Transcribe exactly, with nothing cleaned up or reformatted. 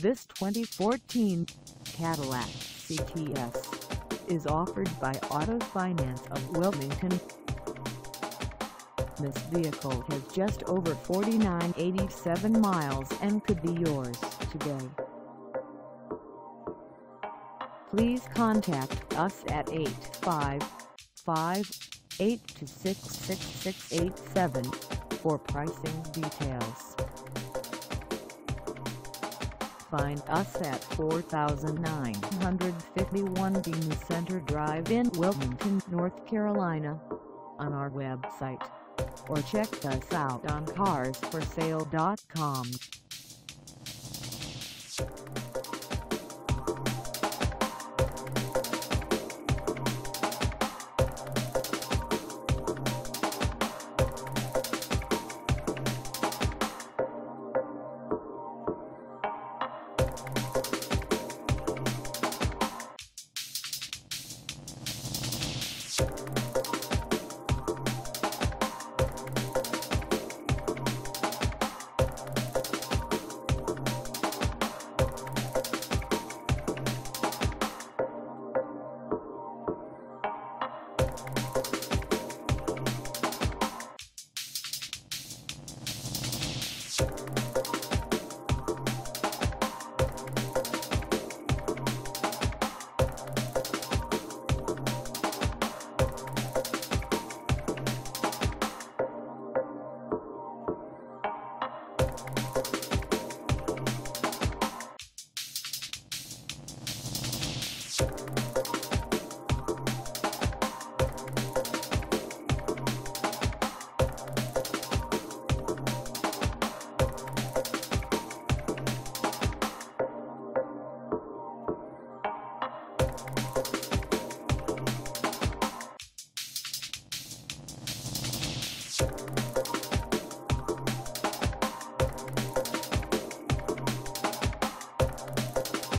This twenty fourteen Cadillac C T S is offered by Auto Finance of Wilmington. This vehicle has just over forty-nine thousand eighty-seven miles and could be yours today. Please contact us at eight five five, eight two six, six six eight seven for pricing details. Find us at four thousand nine hundred fifty-one Bean Center Drive in Wilmington, North Carolina, on our website, or check us out on cars for sale dot com. You